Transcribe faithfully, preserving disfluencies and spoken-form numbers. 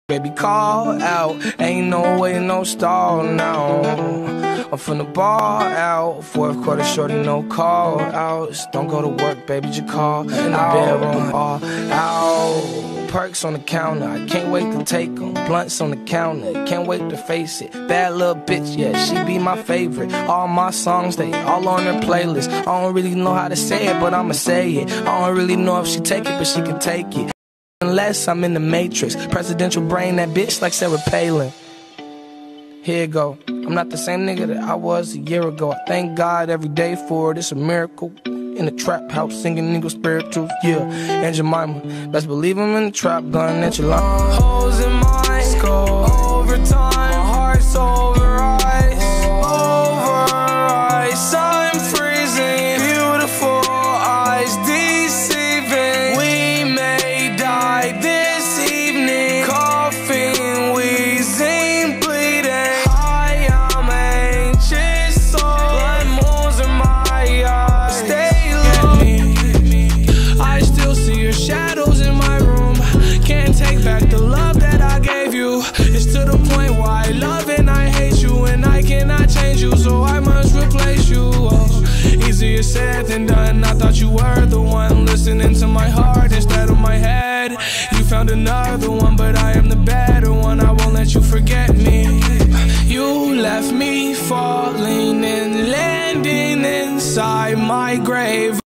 Baby, call out, ain't no way, no stall now. I'm finna ball out, fourth quarter shorty, no call outs. Don't go to work, baby, just call in the bedroom, all out. Perks on the counter, I can't wait to take them. Blunts on the counter, can't wait to face it. Bad little bitch, yeah, she be my favorite. All my songs, they all on her playlist. I don't really know how to say it, but I'ma say it. I don't really know if she take it, but she can take it. Unless I'm in the Matrix, presidential brain, that bitch like Sarah Palin. Here you go. I'm not the same nigga that I was a year ago. I thank God every day for it. It's a miracle. In the trap house singing nigga spirituals, yeah. And Jemima, best believe I'm in the trap, gun at your line. Holes in my skull, overtime, my heart's over ice, over ice. I'm freezing, beautiful eyes deceiving. We may die this evening, coughing, wheezing, bleeding. I am anxious, so blood moons in my eyes. Stay shadows in my room, can't take back the love that I gave you. It's to the point where I love and I hate you, and I cannot change you, so I must replace you. Oh, easier said than done. I thought you were the one listening to my heart instead of my head. You found another one, but I am the better one. I won't let you forget me. You left me falling and landing inside my grave.